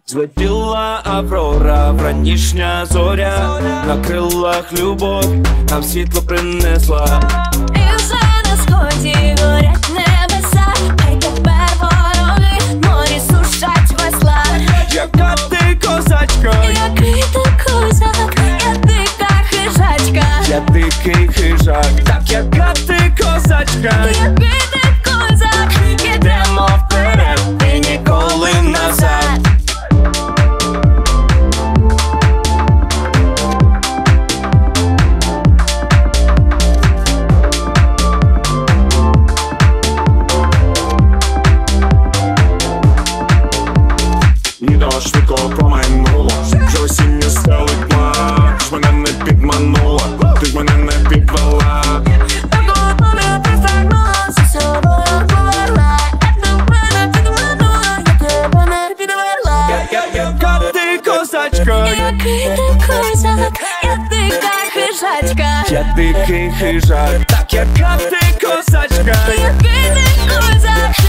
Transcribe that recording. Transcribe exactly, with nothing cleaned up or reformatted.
Злетіла аврора, вранішня зоря, на крилах любов нам світло принесла. І вже на сході горять небеса, хай тепер вороги морі сушать весла. Яка ти козачка, який ти козак, я дика хижачка, я дикий хижак. Так, яка ти козачка, який ти козак, ідемо вперед і ніколи назад. Ніда швидко промайнуло, вже осінню стелить тьма. Ти ж мене не підманула, ти ж мене не підвела. Так довго не присягнула, за собою поверла. Я тебе не підманула, я тебе не підвела. Яка ти козачка, який ти козак, я дика хижачка, я дикий хижак. Так, яка ти козачка, який ти козак,